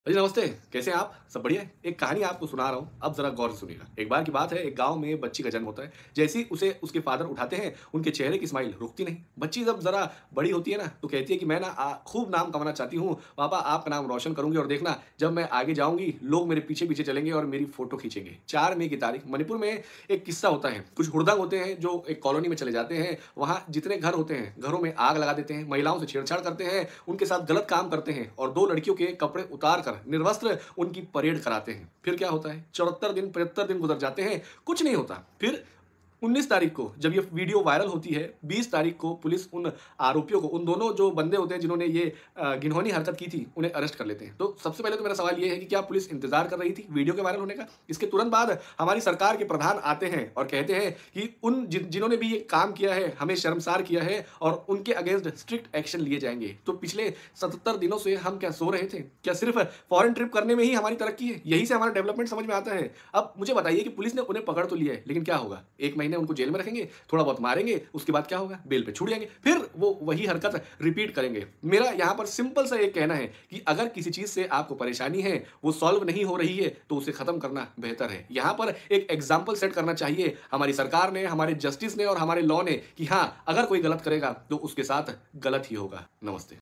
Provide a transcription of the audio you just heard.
जी नमस्ते, कैसे हैं आप? सब बढ़िया है? एक कहानी आपको सुना रहा हूँ, अब ज़रा गौर से सुनिएगा। एक बार की बात है, एक गाँव में बच्ची का जन्म होता है। जैसे ही उसे उसके फ़ादर उठाते हैं, उनके चेहरे की स्माइल रुकती नहीं। बच्ची जब ज़रा बड़ी होती है ना, तो कहती है कि मैं ना खूब नाम कमाना चाहती हूँ। पापा आपका नाम रोशन करूँगी और देखना जब मैं आगे जाऊँगी, लोग मेरे पीछे-पीछे चलेंगे और मेरी फ़ोटो खींचेंगे। 4 मई की तारीख मणिपुर में एक किस्सा होता है। कुछ हुड़दंग होते हैं जो एक कॉलोनी में चले जाते हैं। वहाँ जितने घर होते हैं, घरों में आग लगा देते हैं, महिलाओं से छेड़छाड़ करते हैं, उनके साथ गलत काम करते हैं और 2 लड़कियों के कपड़े उतार कर निर्वस्त्र उनकी परेड कराते हैं। फिर क्या होता है? 74 दिन, 75 दिन गुज़र जाते हैं, कुछ नहीं होता। फिर 19 तारीख को जब ये वीडियो वायरल होती है, 20 तारीख को पुलिस उन आरोपियों को, उन दोनों जो बंदे होते हैं जिन्होंने ये घिनौनी हरकत की थी, उन्हें अरेस्ट कर लेते हैं। तो सबसे पहले तो मेरा सवाल ये है कि क्या पुलिस इंतज़ार कर रही थी वीडियो के वायरल होने का? इसके तुरंत बाद हमारी सरकार के प्रधान आते हैं और कहते हैं कि उन जिन्होंने भी ये काम किया है, हमें शर्मसार किया है और उनके अगेंस्ट स्ट्रिक्ट एक्शन लिए जाएँगे। तो पिछले 77 दिनों से हम क्या सो रहे थे? क्या सिर्फ़ फॉरेन ट्रिप करने में ही हमारी तरक्की है? यही से हमारा डेवलपमेंट समझ में आता है? अब मुझे बताइए कि पुलिस ने उन्हें पकड़ तो लिया है, लेकिन क्या होगा? 1 महीने उनको जेल में रखेंगे, थोड़ा बहुत मारेंगे, उसके बाद क्या होगा? बेल पे छूट जाएँगे, फिर वो वही हरकत रिपीट करेंगे। मेरा यहाँ पर सिंपल सा एक कहना है कि अगर किसी चीज़ से आपको परेशानी है, वो सॉल्व नहीं हो रही है, तो उसे खत्म करना बेहतर है। यहाँ पर एक एग्ज़ाम्पल सेट करना चाहिए हमारी सरकार ने, हमारे जस्टिस ने और हमारे लॉ ने कि हाँ, अगर कोई गलत करेगा, तो उसके साथ गलत ही होगा। नमस्ते।